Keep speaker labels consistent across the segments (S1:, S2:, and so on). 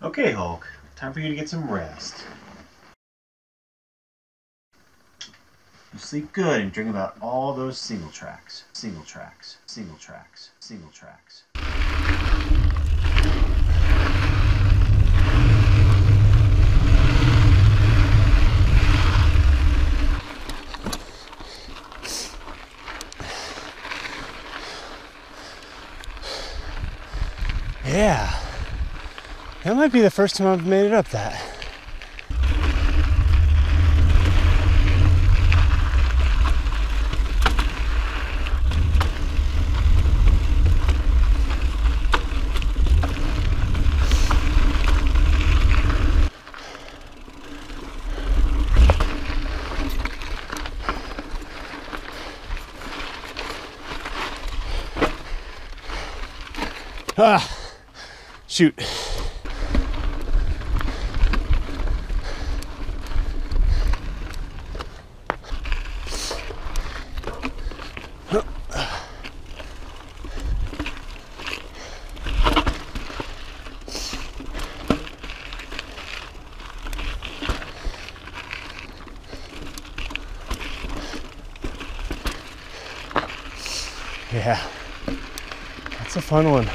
S1: Okay, Hulk, time for you to get some rest. You sleep good and dream about all those single tracks. Single tracks, single tracks, single tracks.
S2: Yeah, that might be the first time I've made it up that. Ah, shoot. Yeah, that's a fun one.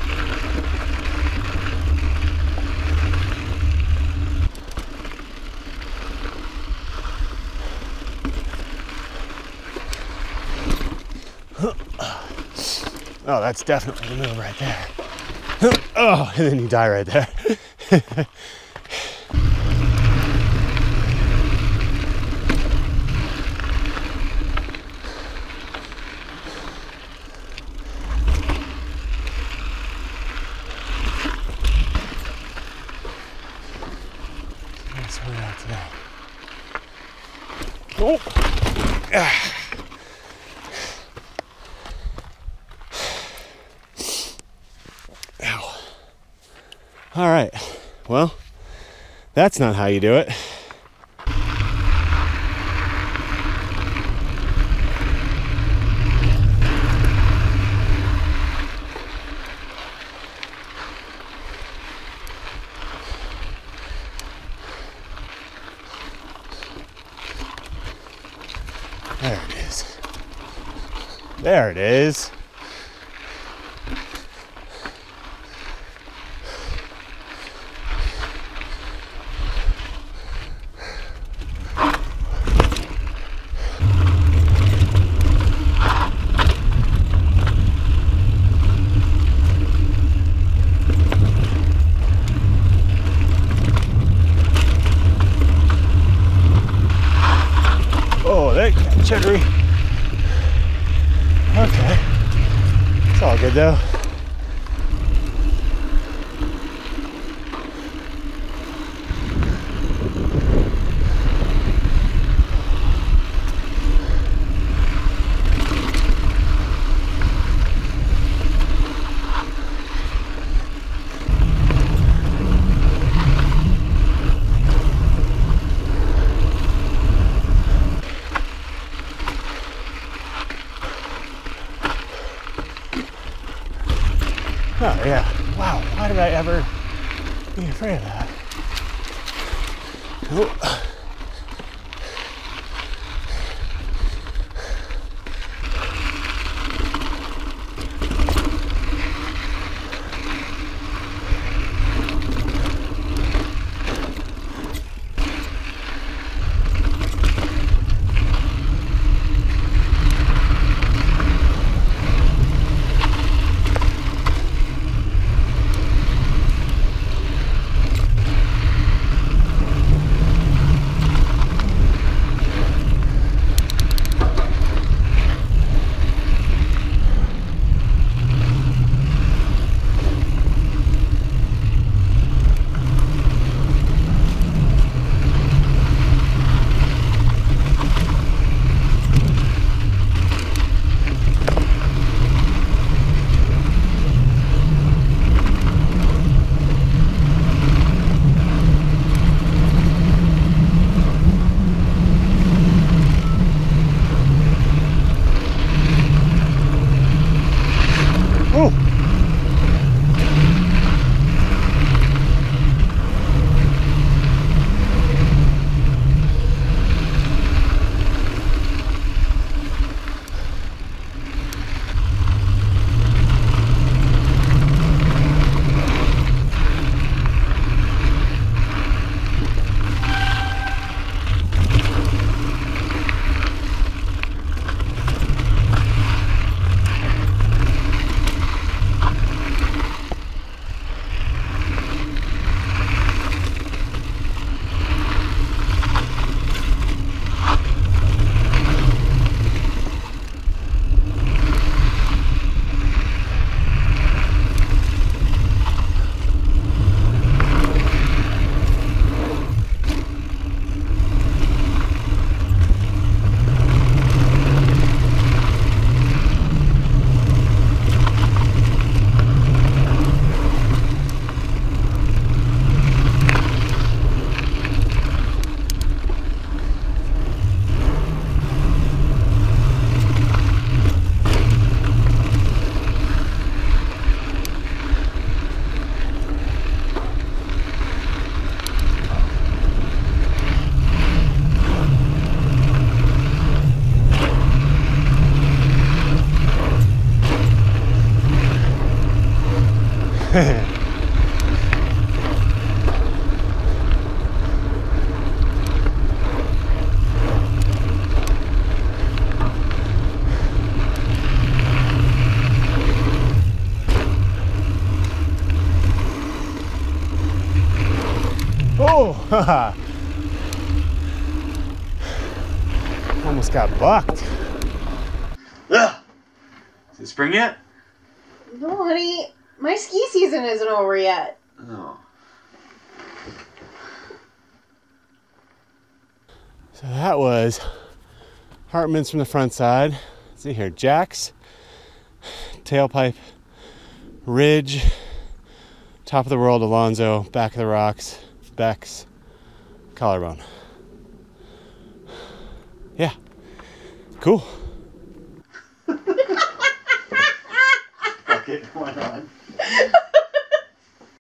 S2: Oh, that's definitely the move right there. Oh, and then you die right there. Let's sort it out today. Oh. Ah. Ow. All right, well, that's not how you do it. There it is. There it is. Oh, that got jittery. Okay. It's all good though. Oh yeah, wow, why did I ever be afraid of that? Oh. Oh, haha. Almost got bucked.
S1: Ugh. Is it spring yet?
S3: No, honey. My ski season isn't over yet.
S1: Oh.
S2: So that was Hartman's from the front side. Let's see here, Jack's, Tailpipe, Ridge, Top of the World, Alonzo, Back of the Rocks, Beck's, Collarbone. Yeah, cool.
S1: Fuck it, why not?